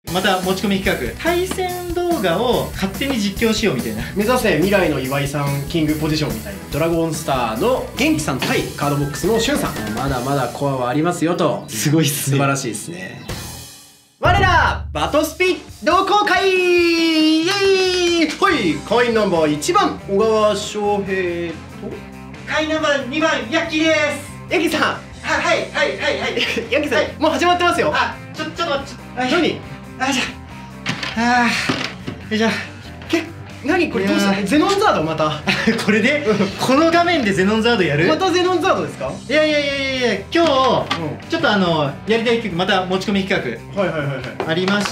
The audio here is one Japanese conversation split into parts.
また持ち込み企画、対戦動画を勝手に実況しようみたいな。 目指せ未来の岩井さんキングポジションみたいな。ドラゴンスターの元気さん対カードボックスのしゅんさん、まだまだコアはありますよと。 すごいっすね。 素晴らしいですね。我らバトスピ同好会イエーイ。はい、会員ナンバー1番小川翔平と会員ナンバー2番ヤッキーです。 ヤギさん。 はいヤギさん、もう始まってますよ。 ちょっと待って。 何？じゃあ何これどうした？ゼノンザードまたこれでこの画面でゼノンザードやる？ またゼノンザードですか？ いや今日ちょっとやりたい企画、また持ち込み企画ありまして、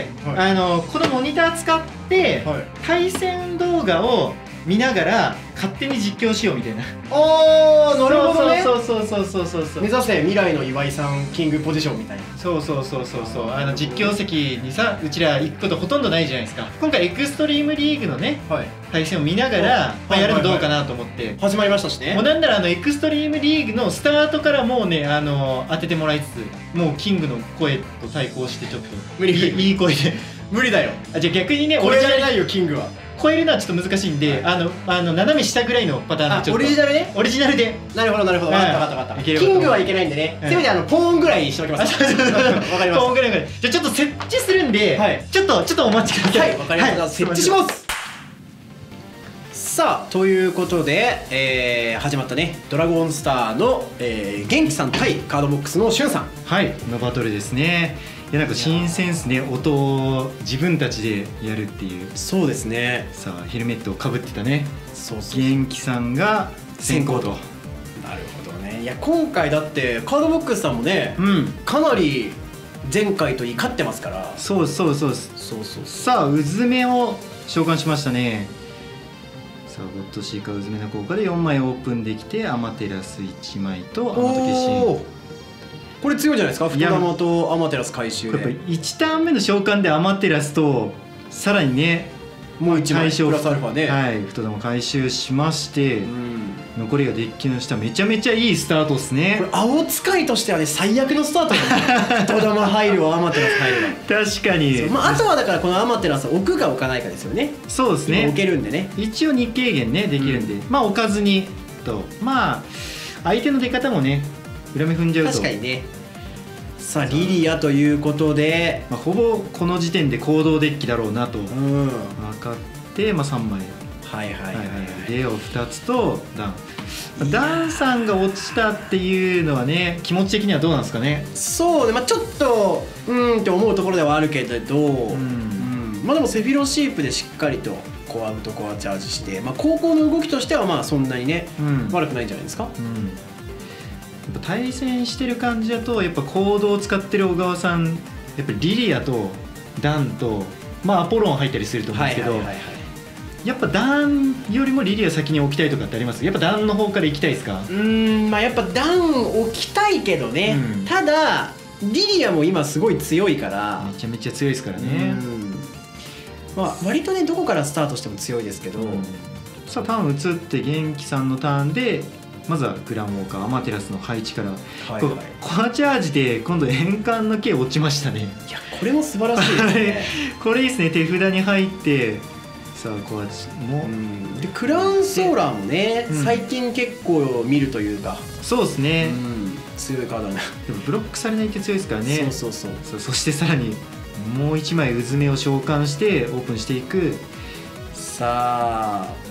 このモニター使って対戦動画を見ながら勝手に実況しようみたいな。 ああ、なるほどね。 そう目指せ未来の岩井さんキングポジションみたいな。 そう実況席にさ、うちら行くことほとんどないじゃないですか。今回エクストリームリーグのね、対戦を見ながらやるのどうかなと思って始まりましたしね。 もうなんならエクストリームリーグのスタートからもうね当ててもらいつつ、もうキングの声と対抗してちょっといい声で無理だよ。 じゃあ逆にね、 これじゃないよキングは。 超えるのはちょっと難しいんで、斜め下ぐらいのパターンでちょっとオリジナルね。 オリジナルで。 なるほど分かった。キングはいけないんでね、せめてポーンぐらいにしておきます。わかります。 ポーンぐらい。じゃあちょっと設置するんで、ちょっとお待ちください。 はい、わかりました。設置します。さあ、ということで、始まったね、ドラゴンスターの元気さん対カードボックスのしゅんさんのバトルですね。いや、なんか新鮮ですね。音を自分たちでやるっていう。 そうですね。 さあ、ヘルメットをかぶってたね、 そう元気さんが先行と。 なるほどね。いや、今回だってカードボックスさんもね、かなり前回と勝ってますから。 そう。さあ、うずめを召喚しましたね。さあ、ゴッドシーカーうずめの効果で4枚オープンできて、アマテラス1枚とアマト決心。 これ強いじゃないですか。福玉とアマテラス回収で。 やっぱり1ターン目の召喚でアマテラスとさらにね、 もう1枚プラスアルファで、 太玉回収しまして、残りがデッキの下、めちゃめちゃいいスタートですね。 これ青使いとしてはね、最悪のスタートだね。太玉入るわ、アマテラス入るわ。 確かに。 あとはだからこのアマテラス置くか置かないかですよね。 そうですね。 置けるんでね。 一応日軽減ねできるんで、置かずにと、相手の出方もね、裏目踏んじゃうと。 確かにね。さあ、リリアということで、 ほぼこの時点で行動デッキだろうなと分かって、3枚レオ2つとダンさんが落ちたっていうのはね、気持ち的にはどうなんですかね。 そうね、ちょっとって思うところではあるけれど、でもセフィロシープでしっかりとコアウトコアチャージして、後攻の動きとしてはそんなにね、悪くないんじゃないですか。 やっぱ対戦してる感じだと、やっぱコードを使ってる小川さん、やっぱりリリアとダンとアポロン入ったりすると思うんですけど、やっぱダンよりもリリア先に置きたいとかってあります？やっぱダンの方から行きたいですか？ やっぱダン置きたいけどね、ただリリアも今すごい強いから、 めちゃめちゃ強いですからね。 割とね、どこからスタートしても強いですけど、 さあ、ターン移って元気さんのターンで、まずはグランウォーカー、アマテラスの配置から、コアチャージで今度円環の K 落ちましたね。 いや、これも素晴らしいですね。 これいいですね。手札に入って、さあコアチもで、クラウンソーラーもね、最近結構見るというか、 そうですね、 強いカードだね。 でもブロックされないって強いですからね。 そしてさらにもう1枚うずめを召喚してオープンしていく。 さあ、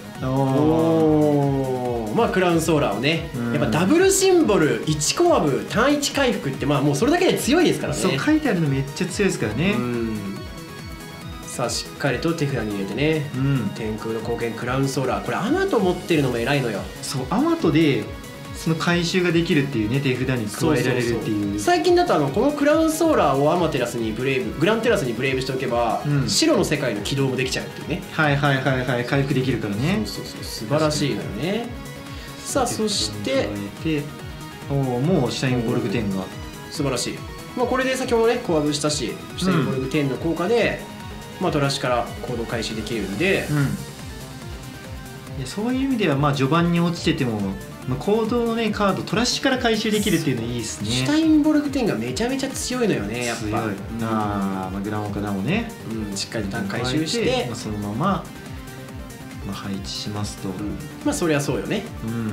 クラウンソーラーをね、やっぱダブルシンボル1コアブ単1回復って、もうそれだけで強いですからね。 そう書いてあるのめっちゃ強いですからね。 さあ、しっかりと手札に入れてね、天空の貢献クラウンソーラー、これアマト持ってるのも偉いのよ。 そう、アマトでその回収ができるっていうね、手札に加えられるっていう。 最近だとこのクラウンソーラーをアマテラスにブレイブ、グランテラスにブレイブしておけば、白の世界の起動もできちゃうっていうね。 回復できるからね。 素晴らしいのよね。さあ、そしてもうシュタインボルグ10が素晴らしい。これで先ほどねコアブしたし、シュタインボルグ10の効果でトラッシュから行動開始できるんで、 そういう意味では序盤に落ちてても行動のねカードトラッシュから回収できるっていうのいいですね。 シュタインボルグ10がめちゃめちゃ強いのよねやっぱ。 強い。グランオカダもね、 しっかりとターン回収して、 そのまま、配置しますと、 そりゃそうよね。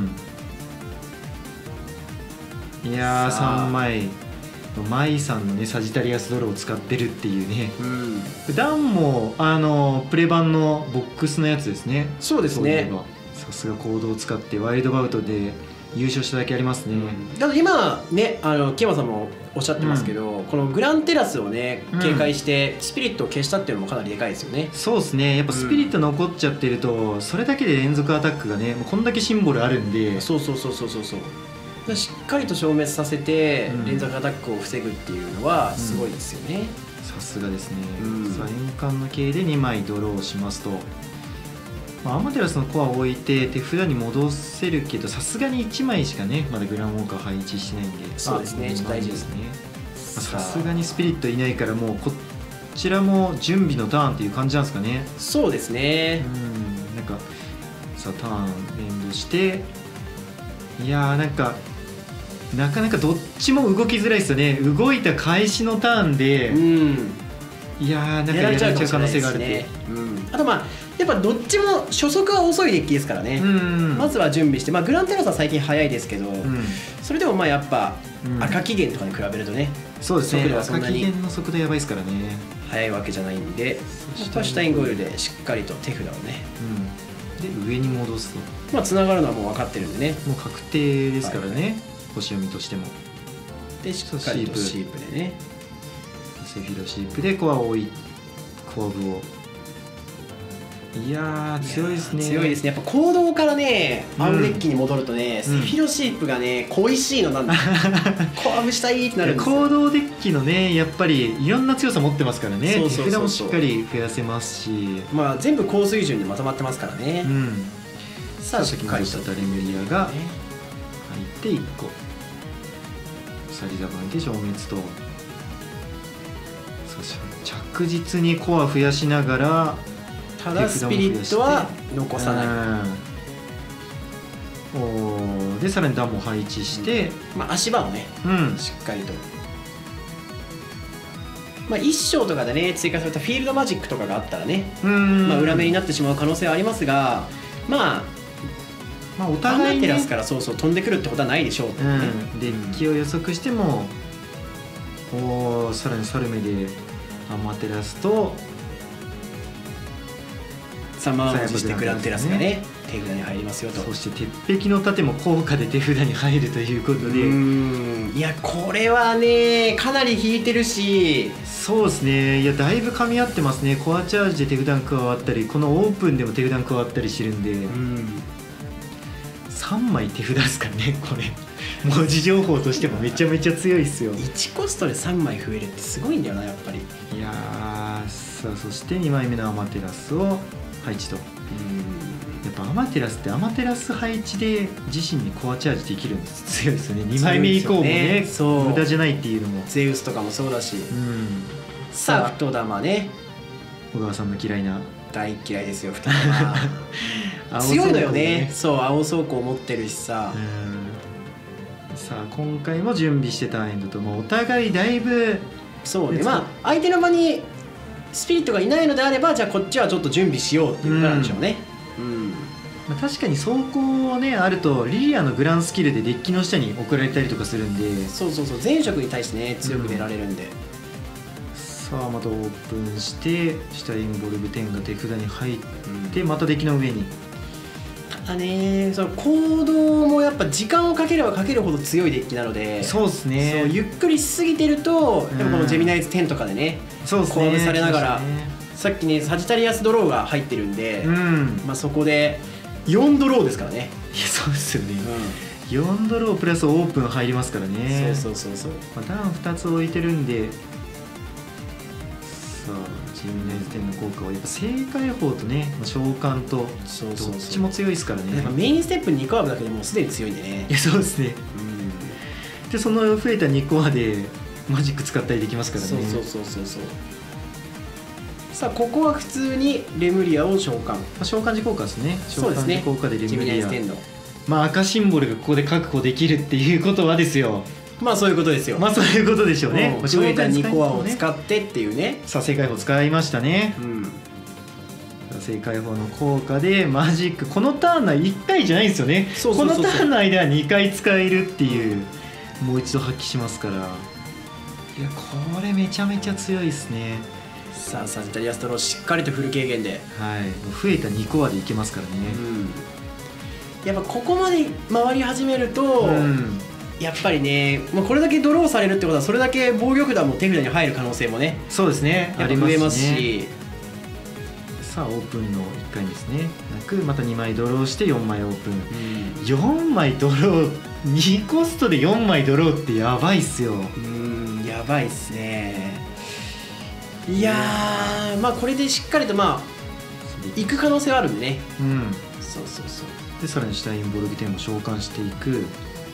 いやー3枚マイさんのねサジタリアスドローを使ってるっていうね。ダンもプレ版のボックスのやつですね。 そうですね。 さすが行動を使ってワイルドバウトで優勝しただけありますね。 だから今ね木山さんもおっしゃってますけど、このグランテラスをね警戒してスピリットを消したっていうのもかなりでかいですよね。 そうですね。やっぱスピリット残っちゃってると、それだけで連続アタックがねもうこんだけシンボルあるんで。 そうしっかりと消滅させて連続アタックを防ぐっていうのはすごいですよね。 さすがですね。さあ円環の形で2枚ドローしますと、アマテラスのコアを置いて手札に戻せるけど、さすがに1枚しかねまだグランウォーカー配置してないんで。 そうですね、ちょっと大事ですね。 さすがにスピリットいないから、もうこちらも準備のターンっていう感じなんですかね。 そうですね。 なんかさあターンエンドして、いやーなかなかどっちも動きづらいですよね。動いた開始のターンで、いやーなんかやられちゃう可能性があるって。 あとやっぱどっちも初速は遅いデッキですからね。まずは準備して、グランテラスは最近早いですけど、それでもやっぱ赤期限とかに比べるとね、 そうですね、赤期限の速度やばいですからね。 早いわけじゃないんで、シュタインゴイルでしっかりと手札をね、 で上に戻すとつながるのはもう分かってるんでね、 もう確定ですからね、星読みとしても。 でしっかりとシープでね、 セフィロシープでコアを置いコアブを、いやー強いですね。 強いですね。やっぱ行動からねアウデッキに戻るとね、セフィロシープがね恋しいのなんだコアブしたいってなるんですよ。 行動デッキのねやっぱりいろんな強さ持ってますからね。手札もしっかり増やせますし、 全部高水準でまとまってますからね。さあしっかりとレムリアが入って1個、サリザバンで消滅と、着実にコア増やしながら、 ただスピリットは残さない。 でさらにダムを配置して、 足場をね、しっかりと、1章とかでね追加されたフィールドマジックとかがあったらね、裏目になってしまう可能性はありますが、お互いにアマテラスから飛んでくるってことはないでしょうってね。 デッキを予測しても、さらにサルメでアマテラスと満を持してグランテラスがね手札に入りますよと。 そして鉄壁の盾も効果で手札に入るということで、 いやこれはねかなり引いてるし、 そうですね。いやだいぶ噛み合ってますね。コアチャージで手札加わったり、このオープンでも手札加わったりしてるんで、3枚手札ですからねこれ。文字情報としてもめちゃめちゃ強いっすよ。 1コストで3枚増えるってすごいんだよなやっぱり。 いやさあそして2枚目のアマテラスを配置と。やっぱアマテラスってアマテラス配置で自身にコアチャージできるの強いですよね。2枚目以降もね無駄じゃないっていうのも。 ゼウスとかもそうだし、さあ太玉ね、 小川さんの嫌いな。 大嫌いですよ太玉強いのよね。そう青装甲持ってるしさ。 さあ今回も準備してたエンドともうお互いだいぶそうね、相手の場にスピリットがいないのであれば、じゃあこっちはちょっと準備しようっていうことなんでしょうね。 確かに走行ねあるとリリアのグランスキルでデッキの下に送られたりとかするんで、 そう前職に対してね強く出られるんで、 さあまたオープンしてシュタインボルグ10が手札に入って、またデッキの上に。 ただね、その行動もやっぱ時間をかければかけるほど強いデッキなので、 そうですね。 ゆっくりしすぎてると、やっぱこのジェミナイズ10とかでね、コアブされながら、さっきねサジタリアスドローが入ってるんで、そこで4ドローですからね。 いやそうですよね。4ドロープラスオープン入りますからね。 そうダウン2つ置いてるんで、さあジェミナイズ10の効果はやっぱ正解法とね召喚とどっちも強いですからね。 メインステップ2コアブだけでもうすでに強いんでね。 いやそうですね。でその増えた2コアでマジック使ったりできますからね。 そうさあここは普通にレムリアを召喚。 召喚時効果ですね。召喚時効果でレムリア。 まあ赤シンボルがここで確保できるっていうことはですよ。 まあそういうことですよ。 まあそういうことでしょうね。 増えた2コアを使ってっていうね。 さあ正解法使いましたね。正解法の効果でマジック、このターン内1回じゃないんですよね。このターン内では2回使えるっていう、もう一度発揮しますから。いやこれめちゃめちゃ強いですね。 さあサジタリアスドローしっかりとフル軽減で、 はい、増えた2コアでいけますからね。 やっぱここまで回り始めると、やっぱりね、まあ、これだけドローされるってことはそれだけ防御札も手札に入る可能性もね、 そうですね、 やっぱ増えますし。 さあオープンの1回ですね。なくまた2枚ドローして4枚オープン、4枚ドロー、2コストで4枚ドローってやばいっすよ。 やばいっすね。いやー、まあこれでしっかりとまあ行く可能性はあるんでね。そうそうそう。 でさらにシュタインボルグ10も召喚していく。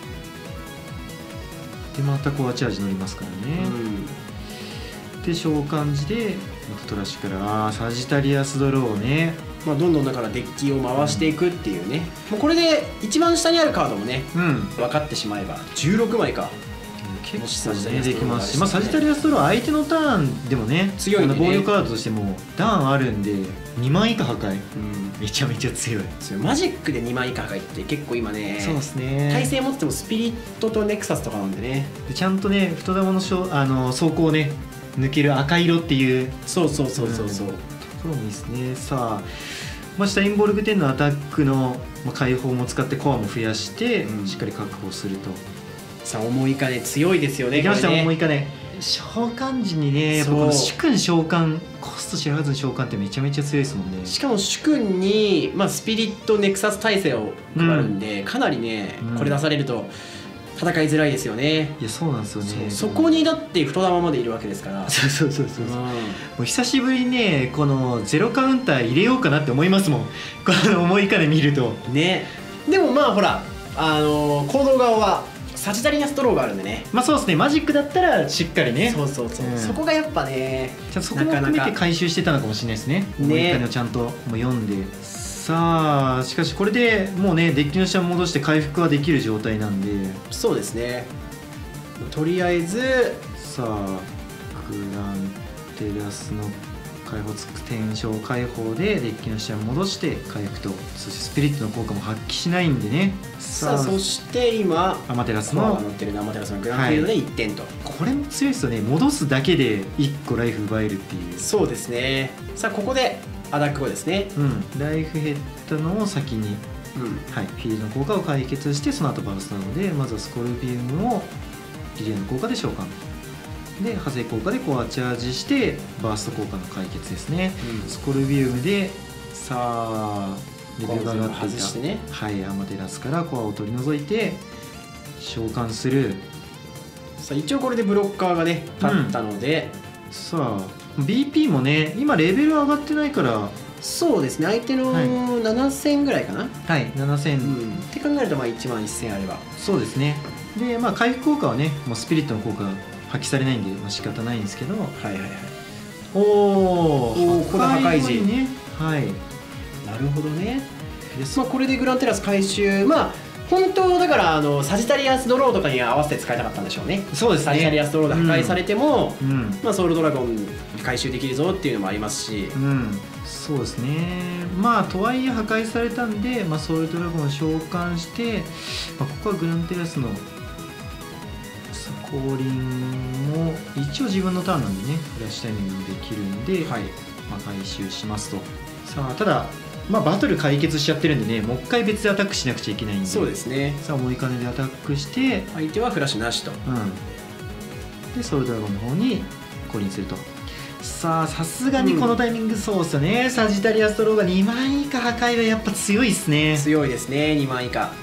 でまたコアチャージ乗りますからね。で召喚時でトラッシュからサジタリアスドローね。 まあどんどんだからデッキを回していくっていうね。もうこれで一番下にあるカードもね、分かってしまえば16枚か。 結構ねできますし、まあサジタリアスドロー相手のターンでもね強いんでね、防御カードとしても段あるんで2枚以下破壊、めちゃめちゃ強い。 マジックで2枚以下破壊って結構今ね、 そうですね、 耐性持っててもスピリットとネクサスとかなんでね。 でちゃんとね太玉の走行をね抜ける赤色っていう、 そうところもいいですね。さあ、まあ、シュタインボルグ10のアタックの解放も使ってコアも増やして、しっかり確保すると。 さあ重い金強いですよね。 できました、重い金。召喚時にね、やっぱこの主君召喚、コスト知らずに召喚ってめちゃめちゃ強いですもんね。 しかも主君に、まあ、スピリットネクサス耐性を配るんで、かなりね、これ出されると戦いづらいですよね。 いやそうなんですよね。 そこにだって太玉までいるわけですから。 そうもう久しぶりにねこのゼロカウンター入れようかなって思いますもん、この重い金見るとね。でもまあほら行動側はサジタリアスドローがあるんでね。 まあそうですね、マジックだったらしっかりね、 そこがやっぱね、 そこも含めて回収してたのかもしれないですね。重い金をちゃんともう読んで。さあしかしこれでもうねデッキの下戻して回復はできる状態なんで。 そうですね、とりあえずさあグランテラスの解放転生解放でデッキの下に戻して回復と、そしてスピリットの効果も発揮しないんでね。 さあそして今アマテラスの乗ってるアマテラスのグランフィールドで1点と、 これも強いですよね。戻すだけで1個ライフ奪えるっていう。 そうですね。さあここでアタック後ですね。 ライフ減ったのを先に、フィールドの効果を解決して、その後バーストなので、まずはスコルビウムをリリアの効果で召喚で、派生効果でコアチャージしてバースト効果の解決ですね。スコルビウムでさあレベルが上がっていた、アマテラスからコアを取り除いて召喚する。 さあ一応これでブロッカーがね立ったので、 さあ BP もね今レベル上がってないから、 そうですね、相手の7000ぐらいかな。 7000、 って考えるとまあ1万1000あれば。 そうですね。でまあ回復効果はねもうスピリットの効果が発揮されないんで、仕方ないんですけど、おおこれ破壊時ね、 なるほどね。まあこれでグランテラス回収、まあ本当だからサジタリアスドローとかに合わせて使いたかったんでしょうね。 そうですね、 サジタリアスドローで破壊されても、まあソウルドラゴン回収できるぞっていうのもありますし、 そうですね。まあとはいえ破壊されたんで、ソウルドラゴンを召喚して、ここはグランテラスの降臨も一応自分のターンなんでねフラッシュタイミングできるんで、回収しますと。さあただバトル解決しちゃってるんでね、もう一回別でアタックしなくちゃいけないんで。 そうですね。 さあ重い金でアタックして相手はフラッシュなしと、 でソウルドラゴンの方に降臨すると。さあさすがにこのタイミング、そうですよね、サジタリアスドローが2万以下破壊はやっぱ強いですね。 強いですね。2万以下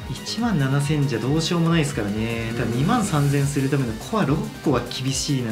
1万7000じゃどうしようもないですからね。ただ2万3000するためのコア6個は厳しいんで。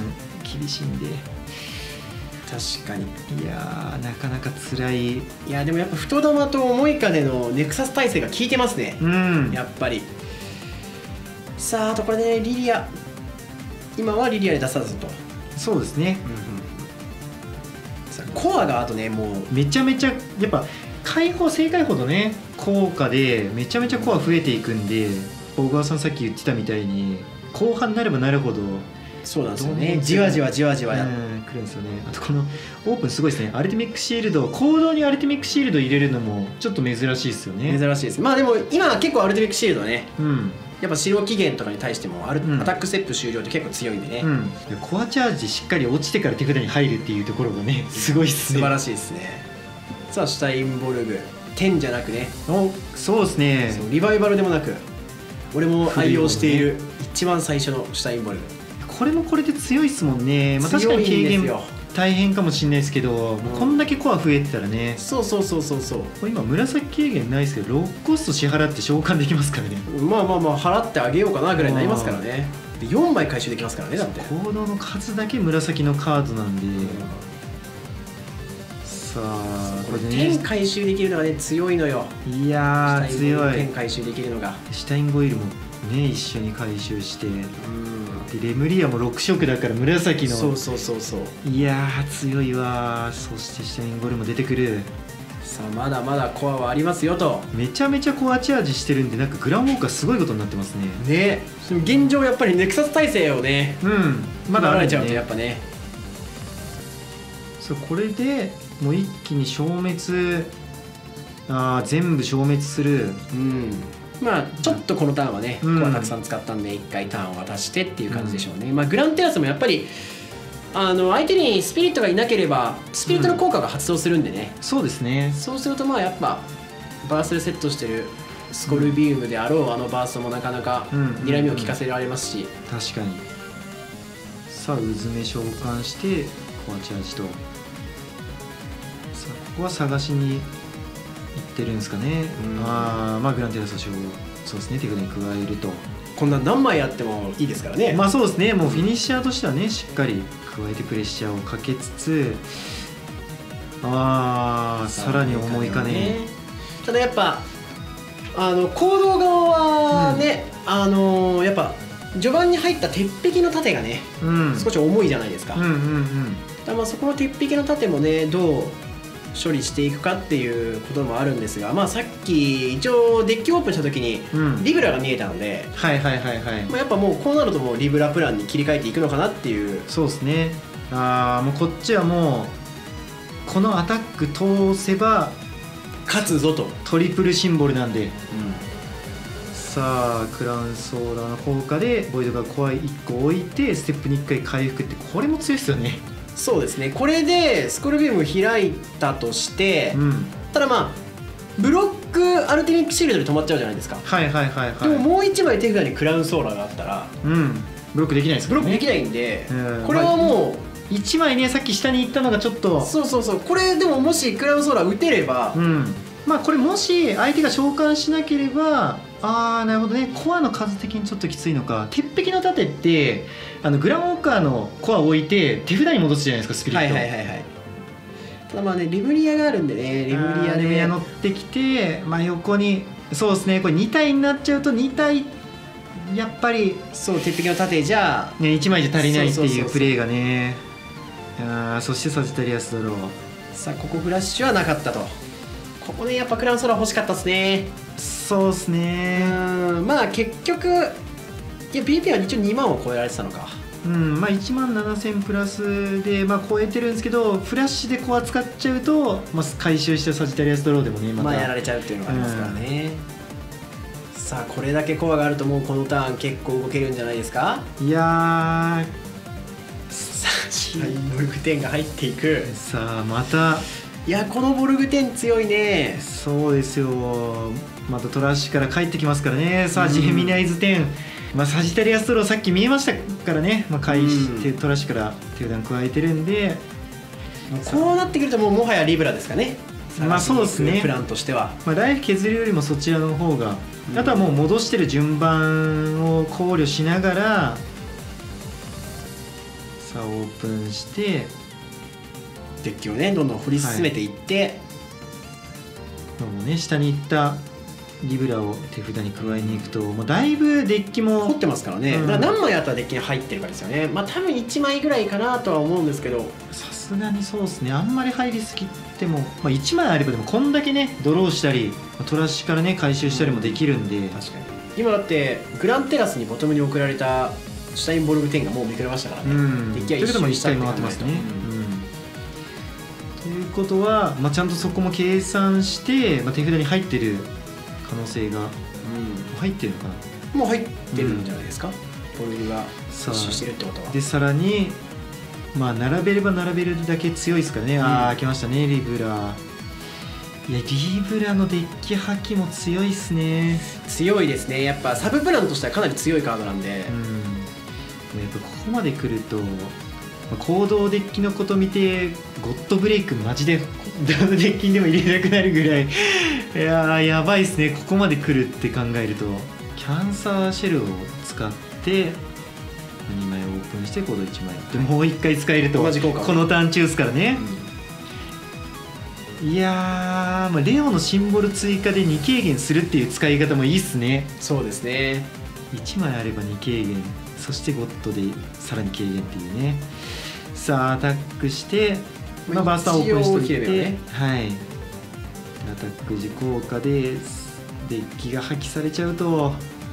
確かに。 いやーなかなか辛い。 いやでもやっぱ太玉と重い金のネクサス耐性が効いてますね、やっぱり。さああとこれねリリア、今はリリアで出さずと。 そうですね、 コアがあとねもうめちゃめちゃやっぱ正解ほどね効果でめちゃめちゃコア増えていくんで、小川さんさっき言ってたみたいに後半になればなるほどそうなんですよね、じわじわじわじわくるんですよね。あとこのオープンすごいですね。アルティミックシールド、行動にアルティミックシールド入れるのもちょっと珍しいですよね。 珍しいです。まあでも今は結構アルティミックシールドね、 うん、 やっぱ使用期限とかに対してもアタックステップ終了って結構強いんでね、 コアチャージしっかり落ちてから手札に入るっていうところがねすごいっすね。 素晴らしいですね。さあシュタインボルグ10じゃなくね、 そうですね、 リバイバルでもなく俺も愛用している一番最初のシュタインボルグ、 これもこれで強いっすもんね。まあ、確かに軽減大変かもしれないですけど、こんだけコア増えてたらね。 そうこれ今紫軽減ないですけど6コスト支払って召喚できますからね。 まあ払ってあげようかなぐらいになりますからね。で4枚回収できますからね。だって行動の数だけ紫のカードなんで、さあこれ10回収できるのがね強いのよ。 いやー強い。 10回収できるのがシュタインボイルもね一緒に回収して、でレムリアも6色だから紫の、 そういやー強いわ。そしてシュタインボイルも出てくる。 さあまだまだコアはありますよと。 めちゃめちゃコアチャージしてるんで、なんかグランウォーカーすごいことになってますね。 ね、現状やっぱりネクサス耐性をね、まだあられちゃうとやっぱね。 そうこれでもう一気に消滅、全部消滅する。 まあちょっとこのターンはね、コアたくさん使ったんで1回ターンを渡してっていう感じでしょうね。まあグランテラスもやっぱり相手にスピリットがいなければスピリットの効果が発動するんでね、 そうですね。 そうするとまあやっぱバーストでセットしてるスコルビウムであろうあのバーストもなかなか睨みを利かせられますし、 確かに。さあうずめ召喚してコアチャージと、さあここは探しに行ってるんですかね。まあグランテラスをそうですね手札に加えると、 こんな何枚あってもいいですからね。 まあそうですね、もうフィニッシャーとしてはねしっかり加えてプレッシャーをかけつつ、さらに重いかね。 ただやっぱ行動側はね、やっぱ序盤に入った鉄壁の盾がね、少し重いじゃないですか。だからまあそこの鉄壁の盾もねどう処理していくかっていうこともあるんですが、まあさっき一応デッキオープンした時にリブラが見えたので、やっぱもうこうなるともうリブラプランに切り替えていくのかなっていう。 そうですね。もうこっちはもうこのアタック通せば勝つぞと、 トリプルシンボルなんで、さあクラウンソーラーの効果でボイドがコア1個置いてステップに1回回復って、これも強いですよね。 そうですね。これでスコルビウム開いたとして、ただまあブロックアルティミックシールドで止まっちゃうじゃないですか。でももう1枚手札にクラウンソーラーがあったら、 ブロックできないですからね。 ブロックできないんで、これはもう 1枚ねさっき下に行ったのがちょっと、 これでももしクラウンソーラー打てれば、 まあこれもし相手が召喚しなければ、なるほどね、コアの数的にちょっときついのか。鉄壁の盾ってグランウォーカーのコアを置いて手札に戻すじゃないですか、スピリット。 ただまあねリブリアがあるんでね、リブリアで乗ってきて、横にそうですね、これ2体になっちゃうと2体やっぱり鉄壁の盾じゃね1枚じゃ足りないっていうプレーがね。そしてサジタリアスドロー。 さあここフラッシュはなかったと。ここねやっぱクラウンソーラー欲しかったですね。 そうですね。 まあ結局BP は一応2万を超えられてたのか。 まあ1万7000プラスで超えてるんですけど、フラッシュでコア使っちゃうと、回収したサジタリアスドローでもねまたやられちゃうっていうのがありますからね。さあこれだけコアがあるともうこのターン結構動けるんじゃないですか。 いやさあシャインボルグ10が入っていく。 さあまたこのボルグ10強いね。 そうですよ。またトラッシュから帰ってきますからね。さあジェミナイズ10、サジタリアスドローさっき見えましたからね、返してトラッシュから手札加えてるんで、 こうなってくるともはやリブラですかね。 そうですね。 プランとしてはライフ削るよりもそちらの方が、あとはもう戻してる順番を考慮しながら、さあオープンしてデッキをねどんどん掘り進めていって、 もうね下に行ったリブラを手札に加えに行くと、もうだいぶデッキも凝ってますからね、だから何枚あったらデッキに入ってるかですよね。まあ多分1枚ぐらいかなとは思うんですけど、 さすがにそうですね、あんまり入りすぎても、まあ、1枚あればでもこんだけねドローしたりトラッシュからね回収したりもできるんで、 確かに今だってグランテラスにボトムに送られたシュタインボルグ10がもうめくれましたからね、デッキは一周したって考えると。 ということは、まあ、ちゃんとそこも計算して、まあ、手札に入ってる可能性が、入ってるのかな、 もう入ってるんじゃないですか、ボルグが一周してるってことは。 でさらに、まあ、並べれば並べるだけ強いですからね。ああ来ましたねリブラ。いやリブラのデッキ破棄も強いっすね。 強いですね。やっぱサブプランとしてはかなり強いカードなんで、 やっぱここまで来ると行動デッキのこと見てゴッドブレイクマジでどのデッキにでも入れなくなるぐらいいやーやばいっすね。ここまで来るって考えるとキャンサーシェルを使って2枚オープンしてコード1枚でもう1回使えると同じ効果、 このターン中ですからね、いやー、まあ、レオのシンボル追加で2軽減するっていう使い方もいいっすね。 そうですね、 1枚あれば2軽減、そしてゴッドでさらに軽減っていうね。さあアタックして、まあ、バースターオープンしといて、 ね、 はい、アタック時効果でデッキが破棄されちゃうと、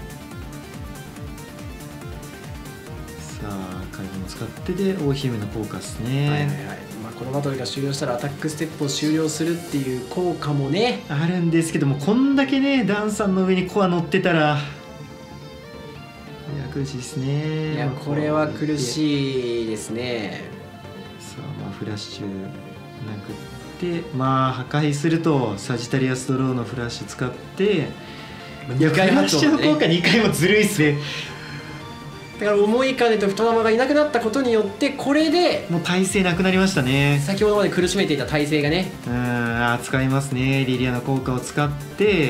さあ回復も使ってで大姫の効果ですね。 まあ、このバトルが終了したらアタックステップを終了するっていう効果もねあるんですけども、こんだけねダンさんの上にコア乗ってたら苦しいですね。 いやこれは苦しいですね。 さあまあフラッシュなくって、まあ破壊するとサジタリアスドローのフラッシュ使って、いやフラッシュの効果2回もずるいっすね。 だから重い金と太玉がいなくなったことによってこれでもう耐性なくなりましたね。 先ほどまで苦しめていた耐性がね、 使いますね。リリアの効果を使って、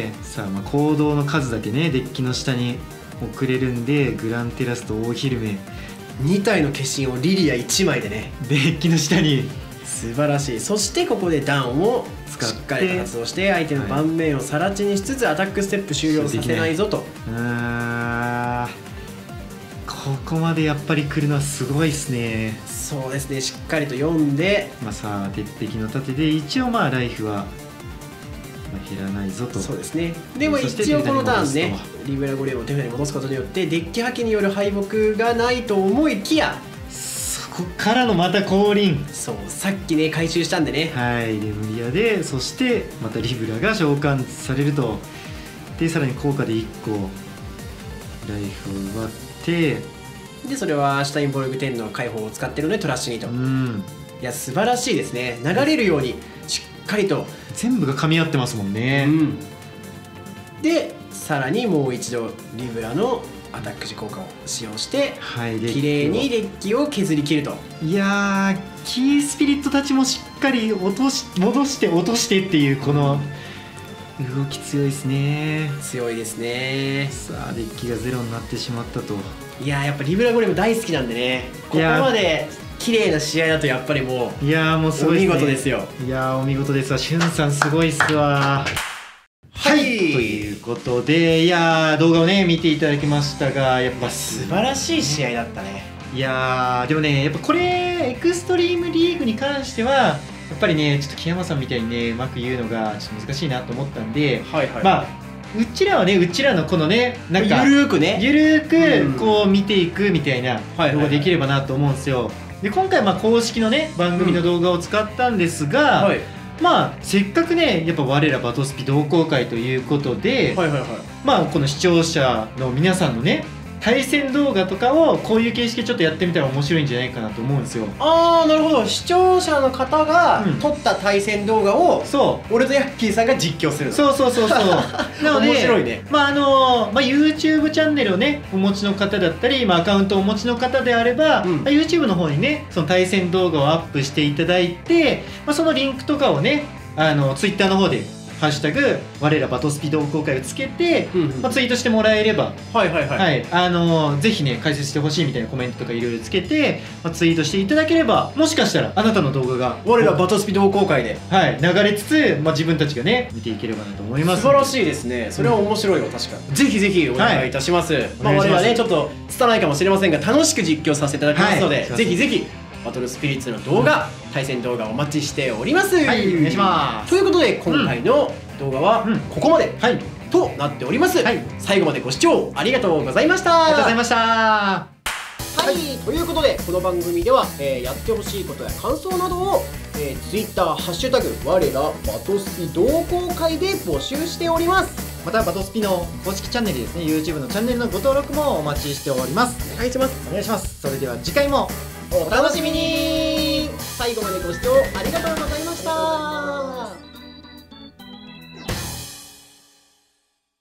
さあまあ行動の数だけねデッキの下に送れるんで、グランテラスと大昼目 2体の化身をリリア1枚でねデッキの下に、 素晴らしい。そしてここでダンをしっかりと発動して相手の盤面を更地にしつつアタックステップ終了させないぞと。 ここまでやっぱり来るのはすごいですね。 そうですね、しっかりと読んで、 まあさあ鉄壁の盾で一応まあライフは減らないぞと。 そうですね。でも一応このターンねリブラゴレムを手札に戻すことによってデッキ破棄による敗北がないと思いきや、 そこからのまた降臨。 そうさっきね回収したんでね、 はいレムリアで、そしてまたリブラが召喚されると、でさらに効果で1個ライフを奪って、 でそれはシュタインボルグ10の解放を使ってるのでトラッシュにと、いや素晴らしいですね。流れるようにしっかりと全部が噛み合ってますもんね、 でさらにもう一度リブラのアタック時効果を使用して、綺麗にデッキを削り切ると。 いやーキースピリットたちもしっかり戻して落としてっていうこの動き強いですね。 強いですね。 さあデッキがゼロになってしまったと。 いやーやっぱリブラゴレム大好きなんでね、ここまで綺麗な試合だとやっぱりもう、 いやーもうすごいですね、 お見事ですよ。 いやーお見事ですわ。しゅんさんすごいっすわ。はい、ということで、いやー動画をね見ていただきましたが、やっぱ素晴らしい試合だったね。 いやーでもねやっぱこれエクストリームリーグに関してはやっぱりねちょっと木山さんみたいにねうまく言うのがちょっと難しいなと思ったんで、まあうちらはねうちらのこのねなんかゆるーくこう見ていくみたいなのができればなと思うんですよ。で今回まあ公式のね番組の動画を使ったんですが、まあせっかくねやっぱ我らバトスピ同好会ということで、まあこの視聴者の皆さんのね対戦動画とかをこういう形式でちょっとやってみたら面白いんじゃないかなと思うんですよ。 ああなるほど、視聴者の方が撮った対戦動画を、俺とヤッキーさんが実況するの。 そうなので面白いね。 まあYouTube チャンネルをねお持ちの方だったり、アカウントをお持ちの方であれば、YouTube の方にねその対戦動画をアップしていただいて、そのリンクとかをねTwitter の方でハッシュタグ我らバトスピ同好会をつけて、ツイートしてもらえれば、ぜひね解説してほしいみたいなコメントとかいろいろつけて、ツイートしていただければ、もしかしたらあなたの動画が我らバトスピ同好会で、 流れつつ、自分たちがね見ていければなと思います。 素晴らしいですね。それは面白いよ、確かに。ぜひぜひお願いいたします。我々ねちょっと拙いかもしれませんが、楽しく実況させていただきますので、ぜひぜひバトルスピリッツの動画、対戦動画お待ちしております。 はい、お願いします。 ということで今回の動画はここまでとなっております。最後までご視聴ありがとうございました。 ありがとうございました。 はい、ということでこの番組では、やってほしいことや感想などを、Twitterハッシュタグ我らバトスピ同好会で募集しております。 またバトスピの公式チャンネルですね、 YouTube のチャンネルのご登録もお待ちしております。 お願いします。 お願いします。それでは次回もお楽しみに。最後までご視聴ありがとう